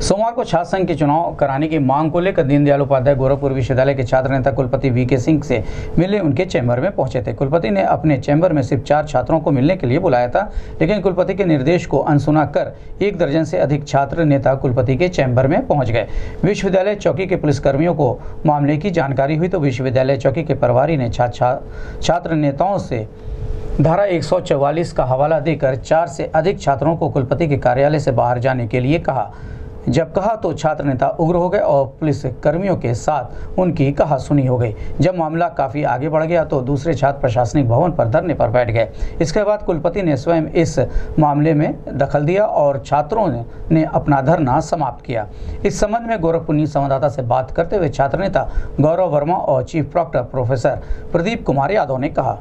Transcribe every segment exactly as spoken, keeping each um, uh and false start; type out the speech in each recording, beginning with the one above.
सोमवार को छात्र संघ के चुनाव कराने की मांग को लेकर दीनदयाल उपाध्याय गोरखपुर विश्वविद्यालय के छात्र नेता कुलपति वी के सिंह से मिलने उनके चैम्बर में पहुंचे थे। कुलपति ने अपने चैम्बर में सिर्फ चार छात्रों को मिलने के लिए बुलाया था, लेकिन कुलपति के निर्देश को अनसुना कर एक दर्जन से अधिक छात्र नेता कुलपति के चैम्बर में पहुंच गए। विश्वविद्यालय चौकी के पुलिसकर्मियों को मामले की जानकारी हुई तो विश्वविद्यालय चौकी के प्रभारी ने छात्र नेताओं से धारा एक सौ चौवालीस का हवाला देकर चार से अधिक छात्रों को कुलपति के कार्यालय से बाहर जाने के लिए कहा। जब कहा तो छात्र नेता उग्र हो गए और पुलिस कर्मियों के साथ उनकी कहासुनी हो गई। जब मामला काफ़ी आगे बढ़ गया तो दूसरे छात्र प्रशासनिक भवन पर धरने पर बैठ गए। इसके बाद कुलपति ने स्वयं इस मामले में दखल दिया और छात्रों ने, ने अपना धरना समाप्त किया। इस संबंध में गोरखपुर न्यूज़ संवाददाता से बात करते हुए छात्र नेता गौरव वर्मा और chief proctor professor Pradeep Kumar Yadav ने कहा।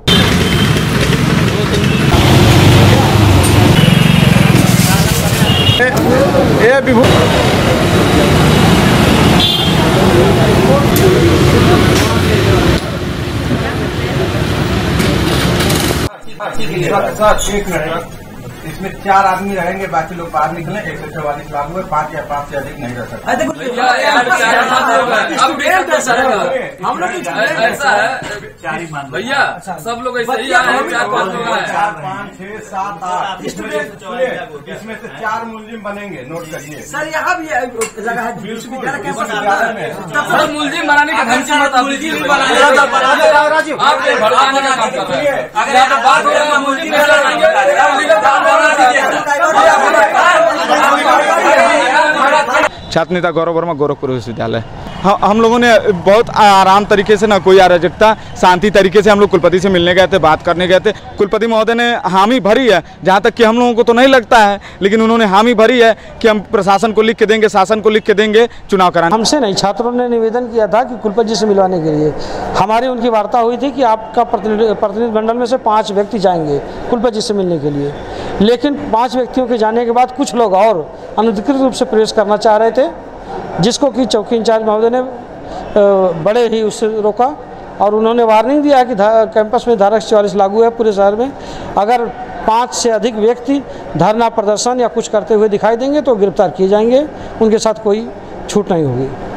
ए विभू इसमें चार आदमी रहेंगे, बाकी लोग बाहर निकले। एक सौ चौवालीस लागू है, पाँच या पाँच से अधिक नहीं रह सकते। हम लोग ऐसा है भैया, सब लोग ऐसे ही आए हैं, चार पाँच लोग हैं, चार पाँच छह सात आठ, इसमें से चार मुलजिम बनेंगे। नोट करिए सर, यहाँ भी लगा है विश्वविद्यालय में सब मुलजिम बनाने का धमकी मत मुलजिम बनाने छात्र नेता गौरव वर्मा, गोरखपुर विश्वविद्यालय। हाँ, हम लोगों ने बहुत आराम तरीके से, ना कोई अराजकता, शांति तरीके से हम लोग कुलपति से मिलने गए थे, बात करने गए थे। कुलपति महोदय ने हामी भरी है, जहाँ तक कि हम लोगों को तो नहीं लगता है, लेकिन उन्होंने हामी भरी है कि हम प्रशासन को लिख के देंगे, शासन को लिख के देंगे चुनाव कराने। हमसे नहीं, छात्रों ने निवेदन किया था कि कुलपति जी से मिलवाने के लिए। हमारी उनकी वार्ता हुई थी कि आपका प्रतिनिधिमंडल में से पाँच व्यक्ति जाएंगे कुलपति जी से मिलने के लिए, लेकिन पाँच व्यक्तियों के जाने के बाद कुछ लोग और अनधिकृत रूप से प्रवेश करना चाह रहे थे, जिसको कि चौकी इंचार्ज महोदय ने बड़े ही उससे रोका और उन्होंने वार्निंग दिया कि कैंपस में धारा एक सौ चौवालीस लागू है पूरे शहर में। अगर पाँच से अधिक व्यक्ति धरना प्रदर्शन या कुछ करते हुए दिखाई देंगे तो गिरफ्तार किए जाएंगे, उनके साथ कोई छूट नहीं होगी।